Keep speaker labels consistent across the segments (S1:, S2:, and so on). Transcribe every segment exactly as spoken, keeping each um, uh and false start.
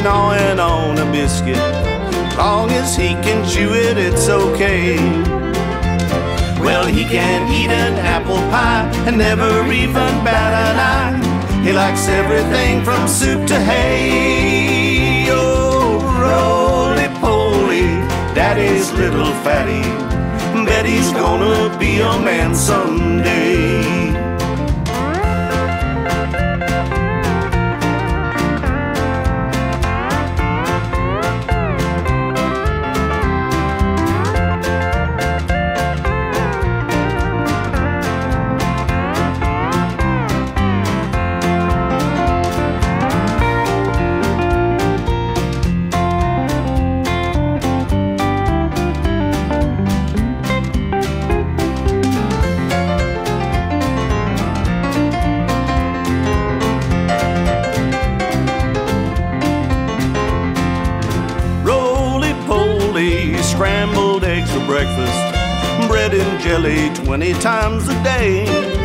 S1: gnawing on a biscuit. Long as he can chew it, it's okay. Well, he can eat an apple pie and never even bat an eye. He likes everything from soup to hay. Oh, roly poly, daddy's little fatty. Bet he's gonna be a man someday. Scrambled eggs for breakfast, bread and jelly twenty times a day.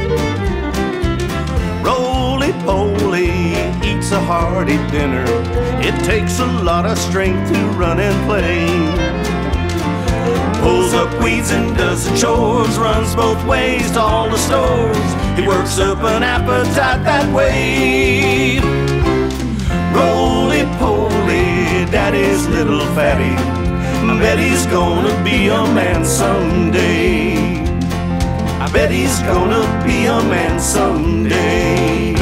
S1: Roly poly eats a hearty dinner. It takes a lot of strength to run and play. Pulls up weeds and does the chores, runs both ways to all the stores. He works up an appetite that way. Roly poly, daddy's little fatty. I bet he's gonna be a man someday. I bet he's gonna be a man someday.